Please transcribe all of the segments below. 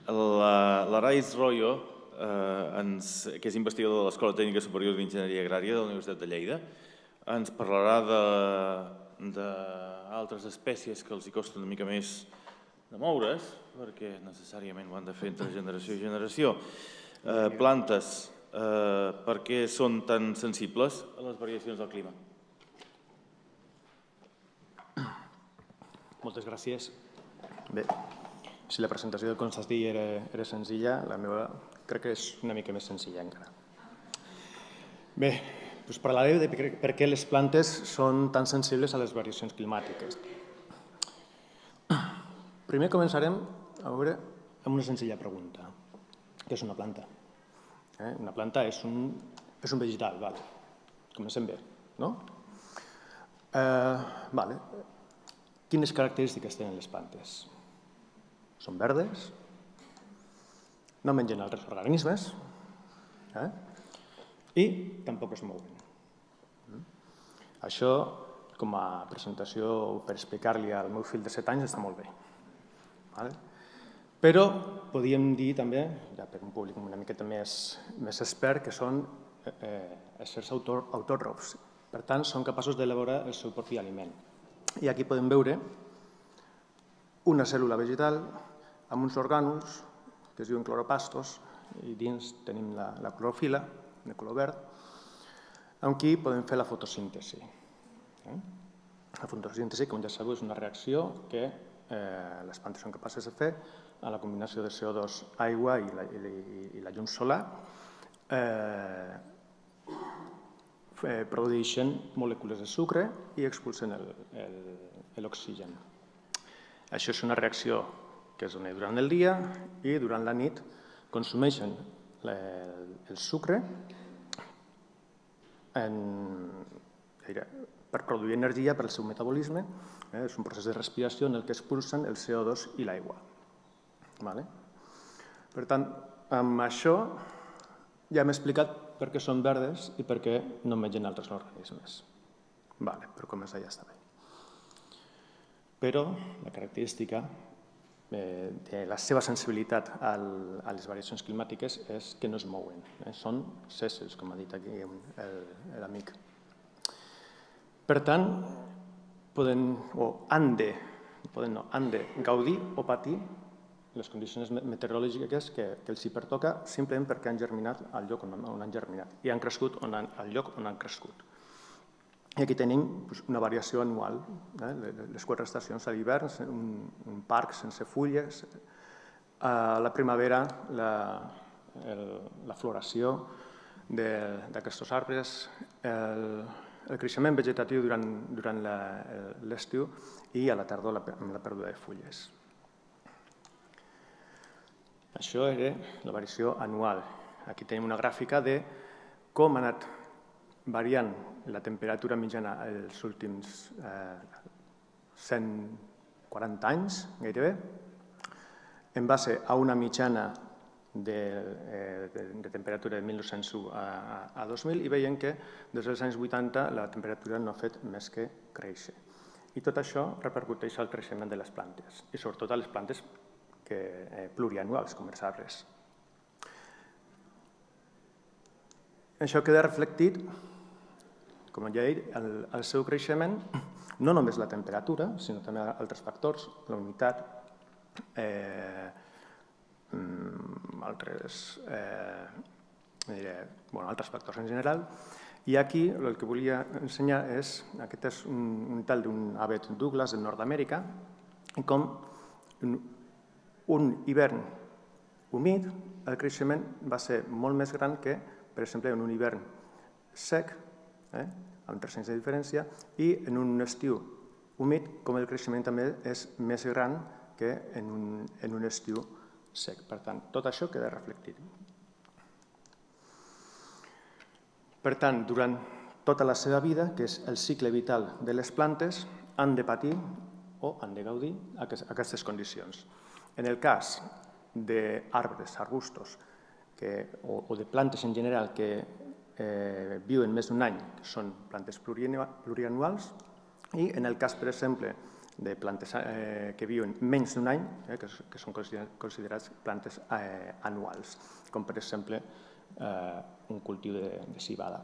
l'Arais Royo, que és investigador de l'Escola Tècnica Superior d'Enginyeria Agrària de la Universitat de Lleida, ens parlarà d'altres espècies que els costa una mica més de moure's, perquè necessàriament ho han de fer entre generació i generació. Plantes, per què són tan sensibles a les variacions del clima? Moltes gràcies. Bé, si la presentació del Constantí era senzilla, la meva crec que és una mica més senzilla encara. Bé, doncs parlaré de per què les plantes són tan sensibles a les variacions climàtiques. Primer començarem a veure amb una senzilla pregunta. Què és una planta? Una planta és un vegetal, val? Comencem bé, no? Quines característiques tenen les plantes? Són verdes, no mengen altres organismes i tampoc es mouen. Això, com a presentació per explicar-li al meu fill de 7 anys, està molt bé. Però podríem dir també, ja per un públic una miqueta més expert, que són éssers autòtrofs. Per tant, són capaços d'elaborar el seu propi aliment. I aquí podem veure una cèl·lula vegetal amb uns orgànuls que es diuen cloropastos i dins tenim la clorofila, de color verd, amb qui podem fer la fotosíntesi. La fotosíntesi, com ja sabeu, és una reacció que les plantes són capaces de fer a la combinació de CO2, aigua i la llum solar. Produeixen molècules de sucre i expulsen l'oxigen. Això és una reacció que es dona durant el dia i durant la nit consumeixen el sucre per produir energia per al seu metabolisme. És un procés de respiració en què expulsen el CO2 i l'aigua. Per tant, amb això ja hem explicat per què són verdes i per què no mengen altres organismes. Per començar ja està bé. Però la característica de la seva sensibilitat a les variacions climàtiques és que no es mouen. Són sèssils, com ha dit aquí l'amic. Per tant, han de gaudir o patir les condicions meteorològiques que els hi pertoca simplement perquè han germinat al lloc on han germinat i han crescut al lloc on han crescut. I aquí tenim una variació anual, les 4 estacions a l'hivern, un parc sense fulles, a la primavera la floració d'aquests arbres, el creixement vegetatiu durant l'estiu i a la tardor amb la pèrdua de fulles. Això era la variació anual. Aquí tenim una gràfica de com ha anat variant la temperatura mitjana els últims 140 anys, gairebé, en base a una mitjana de temperatura de 1901 a 2000 i veiem que des dels anys 80 la temperatura no ha fet més que créixer. I tot això repercuteix al creixement de les plantes i sobretot a les plantes plurianuals, com els arbres. Això queda reflectit, com ja he dit, al seu creixement, no només la temperatura, sinó també altres factors, la humitat, altres factors en general. I aquí el que volia ensenyar és, aquest és un tall d'un avet Douglas de Nord-amèrica, com un hivern humit, el creixement va ser molt més gran que, per exemple, en un hivern sec, amb 3 anys de diferència, i en un estiu humit, com el creixement també és més gran que en un estiu sec. Per tant, tot això queda reflectit. Per tant, durant tota la seva vida, que és el cicle vital de les plantes, han de patir o han de gaudir aquestes condicions. En el cas d'arbres, arbustos o de plantes en general que viuen més d'un any, que són plantes plurianuals, i en el cas, per exemple, de plantes que viuen menys d'un any, que són considerats plantes anuals, com per exemple un cultiu de civada.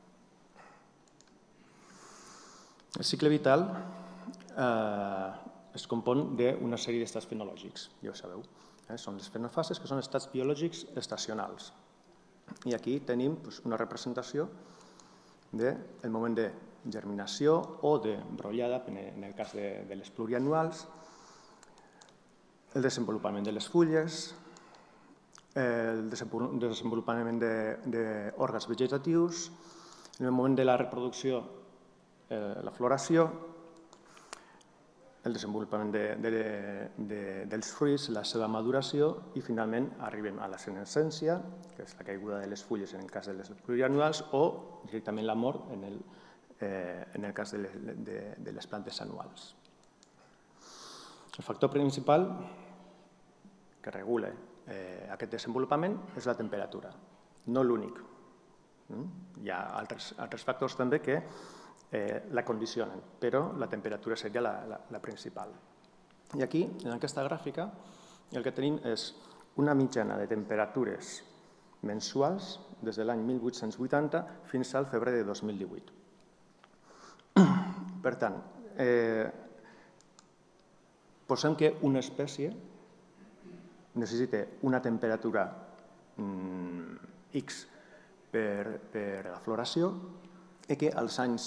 El cicle vital es compon d'una sèrie d'estats fenològics, ja ho sabeu. Són les fenofases, que són estats biològics estacionals. I aquí tenim una representació del moment de germinació o de brollada, en el cas de les plurianuals, el desenvolupament de les fulles, el desenvolupament d'òrgans vegetatius, en el moment de la reproducció, la floració, el desenvolupament dels fruits, la seva maduració i finalment arribem a la senescència, que és la caiguda de les fulles en el cas de les plurianuals, o directament la mort en el cas de les plantes anuals. El factor principal que regula aquest desenvolupament és la temperatura, no l'únic. Hi ha altres factors també que la condicionen, però la temperatura seria la principal. I aquí, en aquesta gràfica, el que tenim és una mitjana de temperatures mensuals des de l'any 1880 fins al febrer de 2018. Per tant, posem que una espècie necessita una temperatura X per la floració i que als anys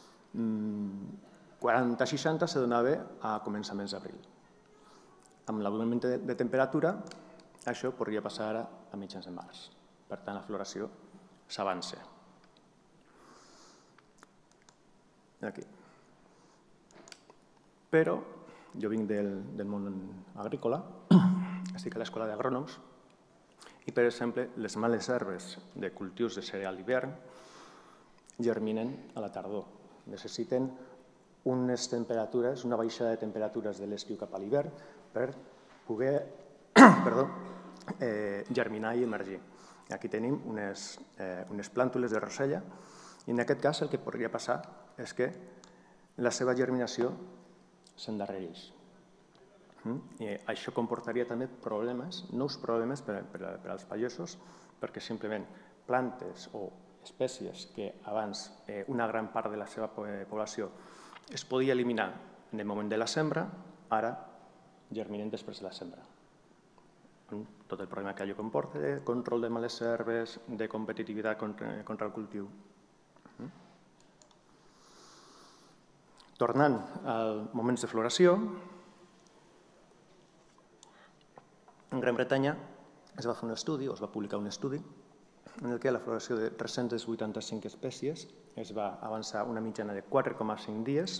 40-60 se donava a començaments d'abril. Amb l'augment de temperatura, això podria passar ara a mitjans de març. Per tant, la floració s'avança. Aquí. Però jo vinc del món agrícola, estic a l'escola d'agrònoms, i, per exemple, les males herbes de cultius de cereal d'hivern germinen a la tardor. Necessiten unes temperatures, una baixada de temperatures de l'estiu cap a l'hivern per poder germinar i emergir. Aquí tenim unes plàntules de rosella i en aquest cas el que podria passar és que la seva germinació s'endarrereix. I això comportaria també problemes, nous problemes per als pagesos, perquè simplement plantes o espècies que abans una gran part de la seva població es podia eliminar en el moment de la sembra, ara germinen després de la sembra. Tot el problema que allò comporta de control de males herbes, de competitivitat contra el cultiu. Tornant als moments de floració, en Gran Bretanya es va fer un estudi, o es va publicar un estudi, en el que la floració de 385 espècies es va avançar una mitjana de 4,5 dies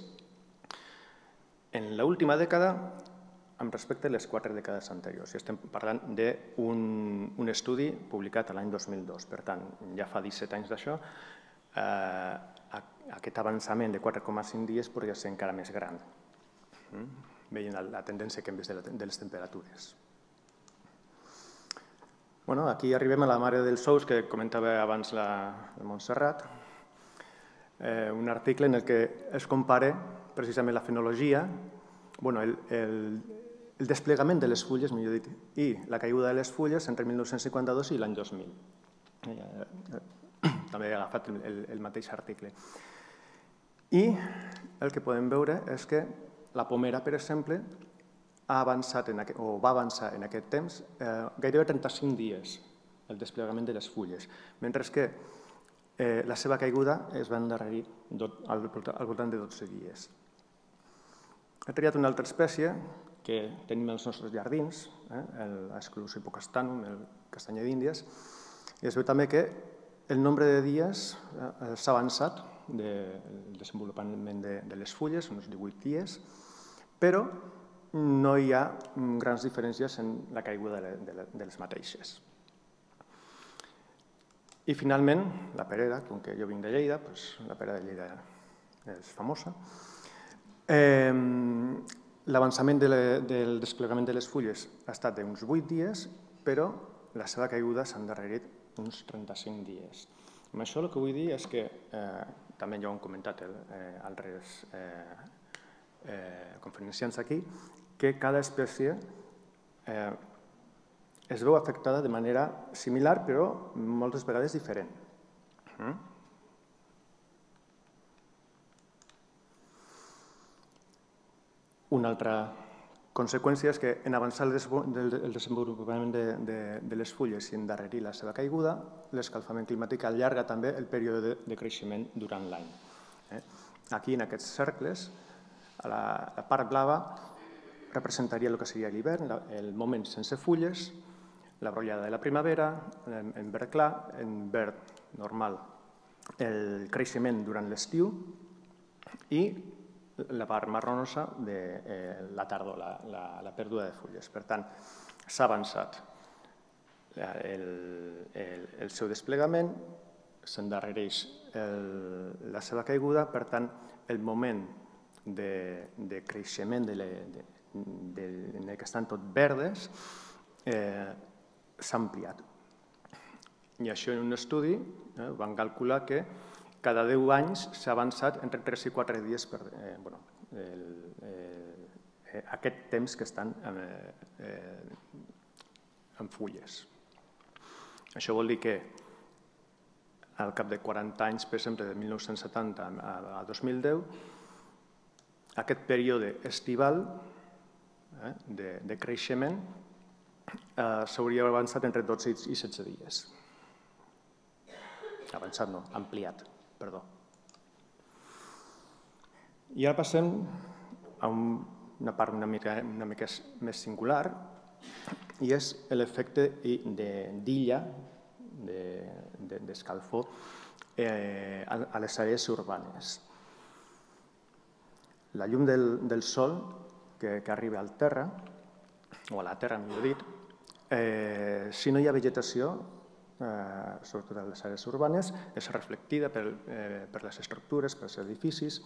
en l'última dècada amb respecte a les 4 dècades anteriors. Estem parlant d'un estudi publicat l'any 2002, per tant, ja fa 17 anys d'això. Aquest avançament de 4,5 dies podria ser encara més gran, veient la tendència que hem vist de les temperatures. Aquí arribem a la mare dels ous que comentava abans la Montserrat, un article en què es compara precisament la fenologia, el desplegament de les fulles, millor dit, i la caiguda de les fulles entre 1952 i l'any 2000. També he agafat el mateix article. I el que podem veure és que la pomera, per exemple, va avançar en aquest temps gairebé 35 dies el desplegament de les fulles, mentre que la seva caiguda es va endarrerir al voltant de 12 dies. He triat una altra espècie que tenim als nostres jardins, l'Asclepios hipocastanum, el castanyer d'Índies, i es veu també que el nombre de dies s'ha avançat del desenvolupament de les fulles, uns 18 dies, però no hi ha grans diferències en la caiguda de les mateixes. I finalment, la perera, com que jo vinc de Lleida, la perera de Lleida és famosa. L'avançament del desplegament de les fulles ha estat d'uns 8 dies, però la seva caiguda s'ha endarrerit uns 35 dies. Amb això el que vull dir és que, també ja ho han comentat altres conferenciants aquí, que cada espècie es veu afectada de manera similar, però moltes vegades diferent. Una altra conseqüència és que en avançar el desenvolupament de les fulles i endarrerir la seva caiguda, l'escalfament climàtic allarga també el període de creixement durant l'any. Aquí, en aquests cercles, la part blava representaria el que seria l'hivern, el moment sense fulles, la brollada de la primavera, en verd clar, en verd normal, el creixement durant l'estiu i la part marronosa de la tardor, la pèrdua de fulles. Per tant, s'ha avançat el seu desplegament, s'endarrereix la seva caiguda, per tant, el moment de creixement en què estan tot verdes s'ha ampliat. I això en un estudi van calcular que cada 10 anys s'ha avançat entre 3 i 4 dies per aquest temps que estan en fulles. Això vol dir que al cap de 40 anys, per exemple, de 1970 a 2010, aquest període estival de creixement s'hauria avançat entre 12 i 16 dies. Avançat no, ampliat, perdó. I ara passem a una part una mica més singular, i és l'efecte d'illa, d'escalfor, a les àrees urbanes. La llum del sol que arriba al terra, o a la terra, millor dit, si no hi ha vegetació, sobretot a les àrees urbanes, és reflectida per les estructures, pels edificis.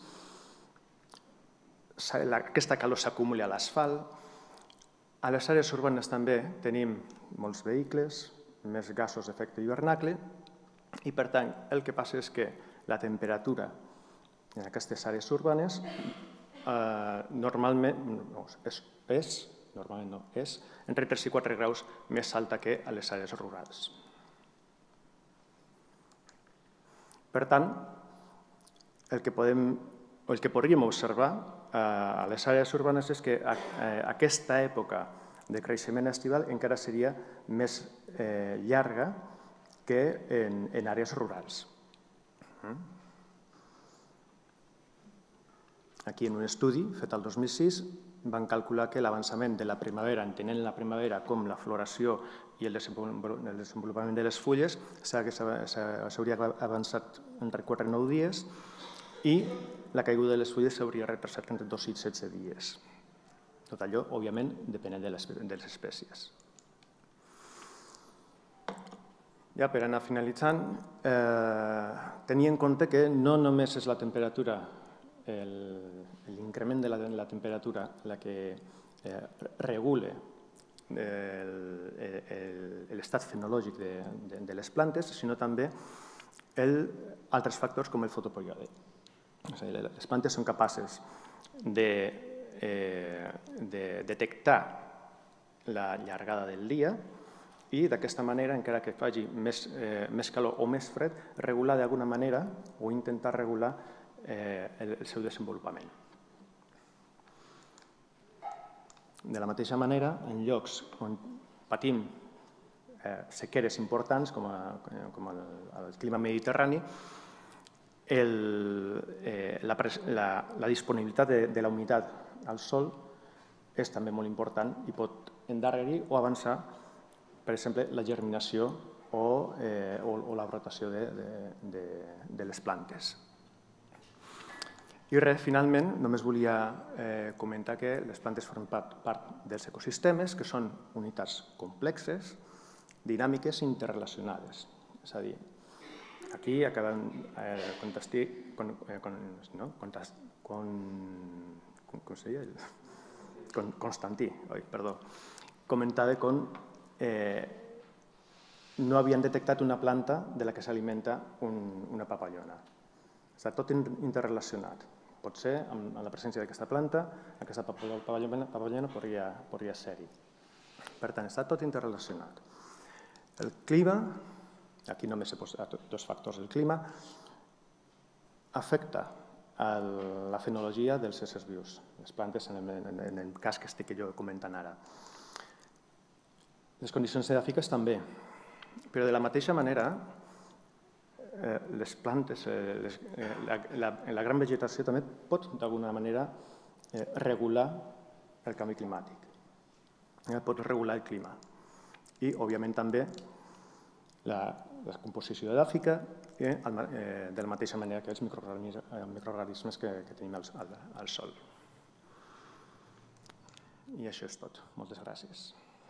Aquesta calor s'acumula a l'asfalt. A les àrees urbanes també tenim molts vehicles, més gasos d'efecte hivernacle, i per tant el que passa és que la temperatura en aquestes àrees urbanes normalment és entre 3 i 4 graus més alta que a les àrees rurals. Per tant, el que podríem observar a les àrees urbanes és que aquesta època de creixement estival encara seria més llarga que en àrees rurals. Aquí, en un estudi fet el 2006, van calcular que l'avançament de la primavera, entenent la primavera com la floració i el desenvolupament de les fulles, s'hauria avançat entre 4 i 9 dies i la caiguda de les fulles s'hauria retrasat entre 2 i 16 dies. Tot allò, òbviament, depenent de les espècies. Ja per anar finalitzant, tenir en compte que no només és la temperatura, l'increment de la temperatura la que regula l'estat fenològic de les plantes, sinó també altres factors com el fotoperíode. Les plantes són capaces de detectar la llargada del dia i d'aquesta manera, encara que faci més calor o més fred, regular d'alguna manera o intentar regular el seu desenvolupament. De la mateixa manera, en llocs on patim sequeres importants, com el clima mediterrani, la disponibilitat de la humitat al sol és també molt important i pot endarrerir o avançar, per exemple, la germinació o la brotació de les plantes. I res, finalment, només volia comentar que les plantes formen part dels ecosistemes, que són unitats complexes, dinàmiques i interrelacionades. És a dir, aquí acabem Constantí comentava com no havien detectat una planta de la que s'alimenta una papallona. Està tot interrelacionat. Pot ser, amb la presència d'aquesta planta, aquesta papallona podria ser-hi. Per tant, està tot interrelacionat. El clima, aquí només he posat dos factors. El clima afecta la fenologia dels éssers vius, les plantes en el cas que estic jo comentant ara. Les condicions edàfiques també, però de la mateixa manera les plantes, la gran vegetació també pot d'alguna manera regular el canvi climàtic, pot regular el clima i òbviament també la composició edàfica de la mateixa manera que els microorganismes que tenim al sòl. I això és tot. Moltes gràcies.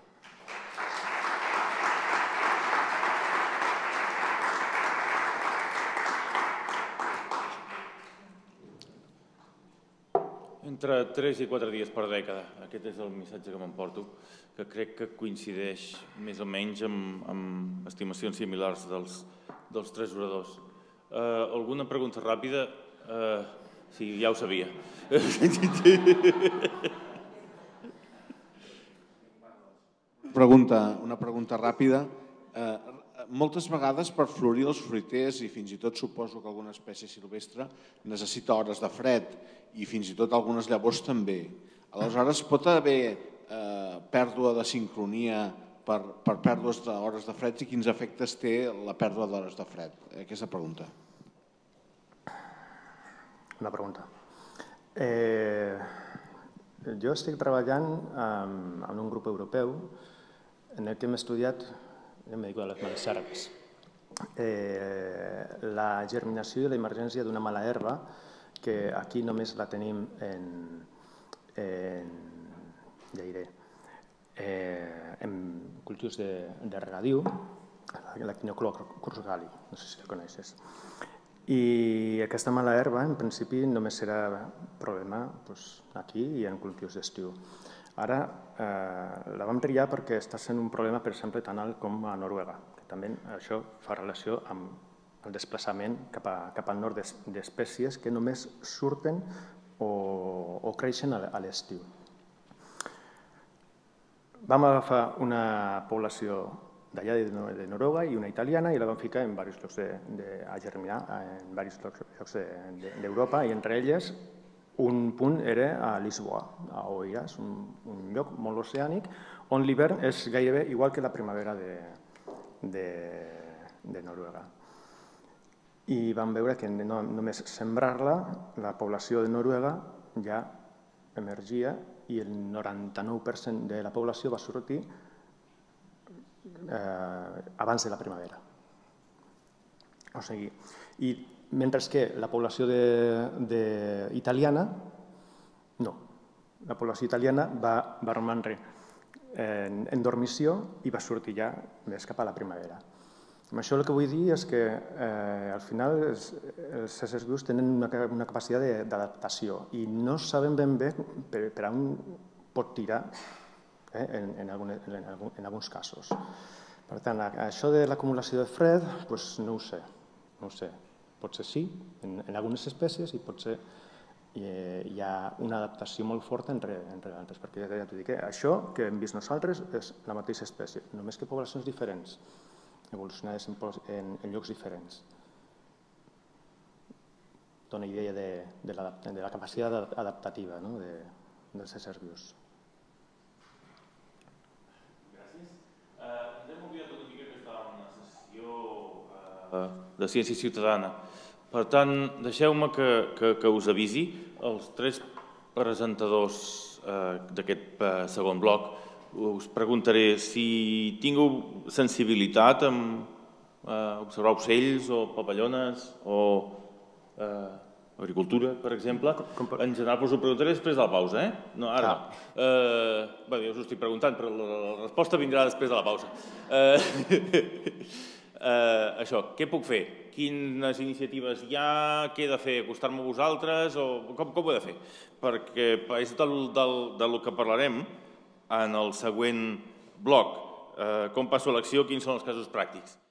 Entre 3 i 4 dies per dècada. Aquest és el missatge que m'emporto, que crec que coincideix més o menys amb estimacions similars dels tres oradors. Alguna pregunta ràpida? Sí, ja ho sabia. Una pregunta ràpida. Moltes vegades per florir els fruiters i fins i tot suposo que alguna espècie silvestre necessita hores de fred i fins i tot algunes llavors també. Aleshores pot haver pèrdua de sincronia per pèrdues d'hores de fred i quins efectes té la pèrdua d'hores de fred? Aquesta pregunta. Una pregunta. Jo estic treballant en un grup europeu en el que hem estudiat, jo em dedico a les malserves, la germinació i l'emergència d'una mala herba que aquí només la tenim en cultius de regadiu, la Quinoclor cruzgali, no sé si la coneixes. I aquesta mala herba, en principi, només serà problema aquí i en cultius d'estiu. Ara la vam triar perquè està sent un problema, per exemple, tan alt com a Noruega, que també això fa relació amb el desplaçament cap al nord d'espècies que només surten o creixen a l'estiu. Vam agafar una població d'allà de Noruega i una italiana i la vam ficar en diversos llocs a germinar, en diversos llocs d'Europa, i entre elles un punt era a Lisboa, a Oeiras, un lloc molt oceànic, on l'hivern és gairebé igual que la primavera de Noruega. I vam veure que només sembrar-la, la població de Noruega ja emergia i el 99% de la població va sortir abans de la primavera. O sigui, mentre que la població italiana, no. La població italiana va romandre en dormició i va sortir ja més cap a la primavera. Amb això el que vull dir és que al final els éssers vius tenen una capacitat d'adaptació i no saben ben bé per on pot tirar en alguns casos. Per tant, això de l'acumulació de fred, no ho sé. Potser sí, en algunes espècies, i potser hi ha una adaptació molt forta entre altres, perquè ja t'ho dic, això que hem vist nosaltres és la mateixa espècie, només que poblacions diferents, evolucionades en llocs diferents. Dóna idea de la capacitat adaptativa dels éssers vius. Gràcies. Ens hem oblidat una mica que estàvem en una sessió de ciència ciutadana. Per tant, deixeu-me que us avisi, els tres presentadors d'aquest segon bloc, us preguntaré si tingueu sensibilitat amb observar ocells o papallones o agricultura, per exemple. En general us ho preguntaré després de la pausa, No, ara no. Bé, jo us ho estic preguntant, però la resposta vindrà després de la pausa. Això, què puc fer? Quines iniciatives hi ha? Què he de fer? Acostar-me a vosaltres? Com ho he de fer? Perquè és del que parlarem en el següent bloc. Com passo a l'acció? Quins són els casos pràctics?